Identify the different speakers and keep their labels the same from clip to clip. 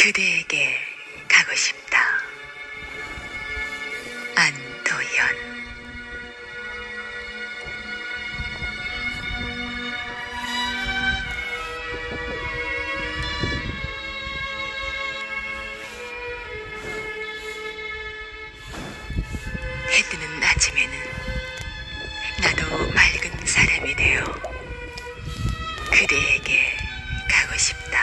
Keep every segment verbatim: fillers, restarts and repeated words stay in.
Speaker 1: 그대에게 가고 싶다. 안도연. 해 뜨는 아침에는 나도 맑은 사람이 되어 그대에게 가고 싶다.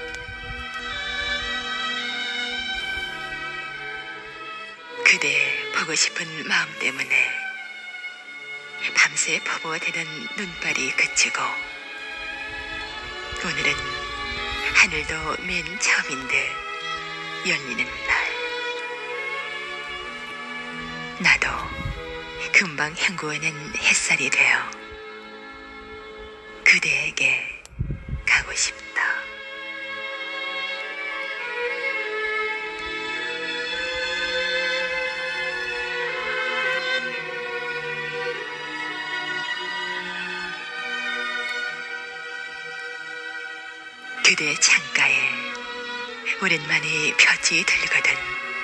Speaker 1: 그대 보고 싶은 마음 때문에 밤새 퍼부어대던 눈발이 그치고 오늘은 하늘도 맨 처음인 듯 열리는 날. 나도 금방 헹구어낸 햇살이 되어 그대에게 가고 싶다. 그대 창가에 오랜만에 볕이 들거든.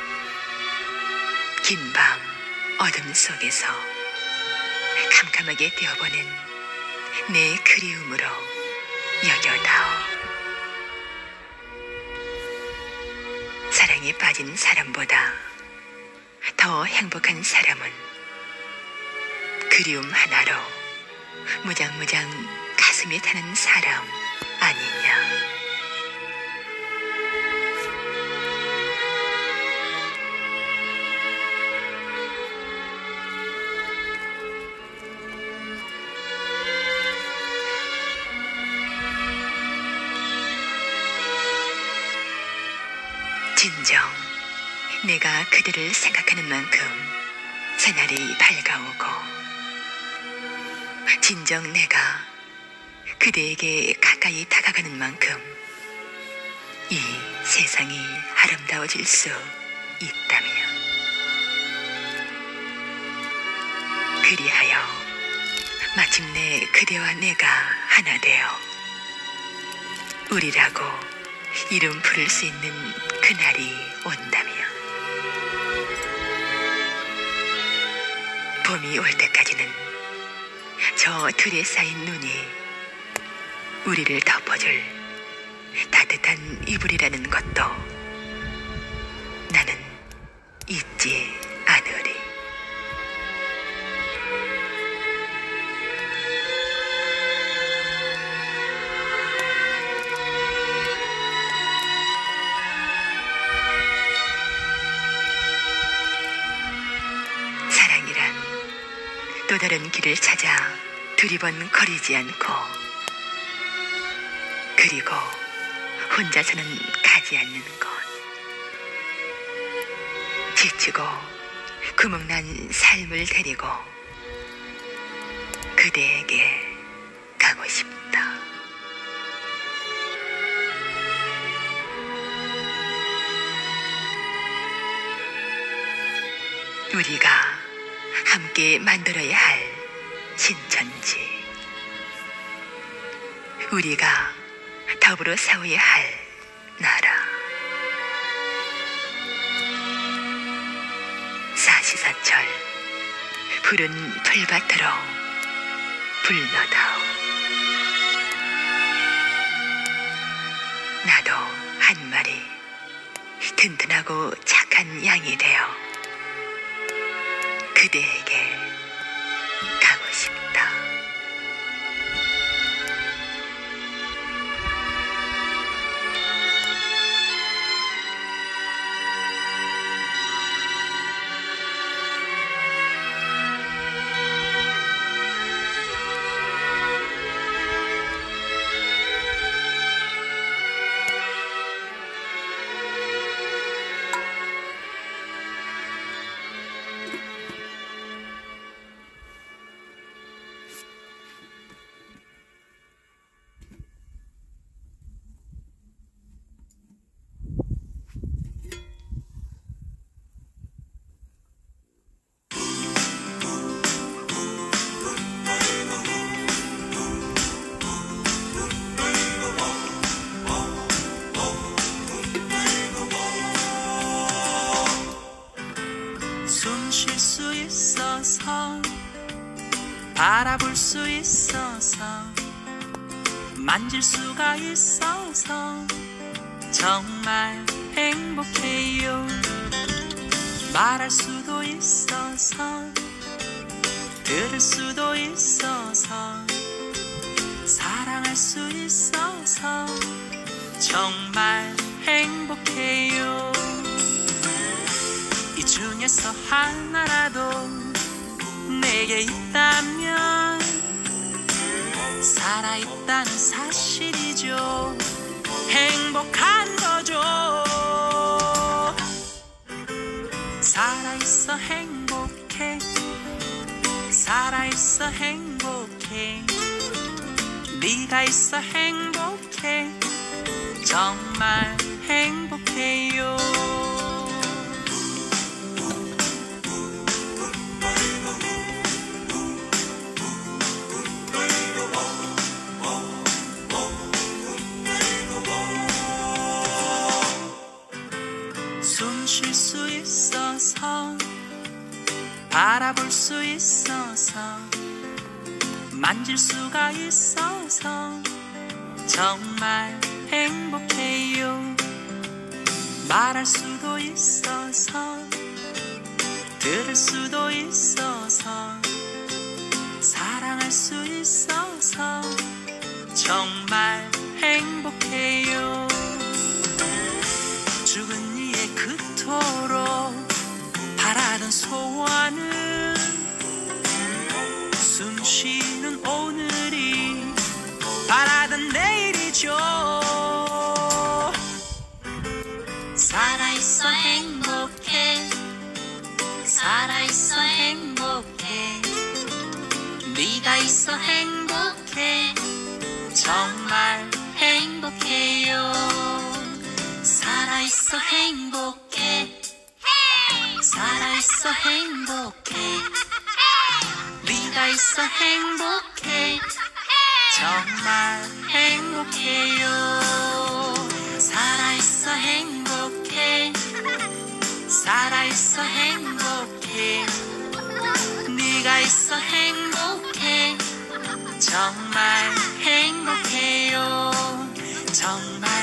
Speaker 1: 긴 밤 어둠 속에서 캄캄하게 뛰어보는 내 그리움으로 여겨다오. 사랑에 빠진 사람보다 더 행복한 사람은 그리움 하나로 무장무장 가슴이 타는 사람 아니냐. 진정 내가 그대를 생각하는 만큼 새날이 밝아오고 진정 내가 그대에게 가까이 다가가는 만큼 이 세상이 아름다워질 수 있다면 그리하여 마침내 그대와 내가 하나 되어 우리라고 이름 부를 수 있는 그날이 온다면 봄이 올 때까지는 저 들에 쌓인 눈이 우리를 덮어줄 따뜻한 이불이라는 것도 나는 잊지 않으리. 또 다른 길을 찾아 두리번 거리지 않고 그리고 혼자서는 가지 않는 곳. 지치고 구멍난 삶을 데리고 그대에게 가고 싶다. 우리가 함께 만들어야 할 신천지, 우리가 더불어 세워야 할 나라. 사시사철 푸른 풀밭으로 불러다오. 나도 한 마리 튼튼하고 착한 양이 되어 그대에게 가고 싶다.
Speaker 2: 있어서 바라볼 수 있어서 만질 수가 있어서 정말 행복해요. 말할 수도 있어서 들을 수도 있어서 사랑할 수 있어서 정말 행복해요. 이 중에서 하나라도 내게 있다면 살아있다는 사실이죠. 행복한 거죠. 살아있어 행복해. 살아있어 행복해. 네가 있어 행복해. 정말 행복해요. 숨 쉴 수 있어서 바라볼 수 있어서 만질 수가 있어서 정말 행복해요. 말할 수도 있어서 들을 수도 있어서 사랑할 수 있어서 정말 행복해요. 죽은 이의 그토록 바라던 소원은 숨 쉬는 오늘이 바라던 내일이죠.
Speaker 3: 살아있어 행복해. 살아있어 행복해. 네가 있어 행복해. 정말 행복해요. 살아있어 행복해. 살아있어 행복해. 네가 있어 행복해. 정말 행복해요. 살아있어 행복해. 살아있어 행복해. 네가 있어 행복해. 정말 행복해요. 정말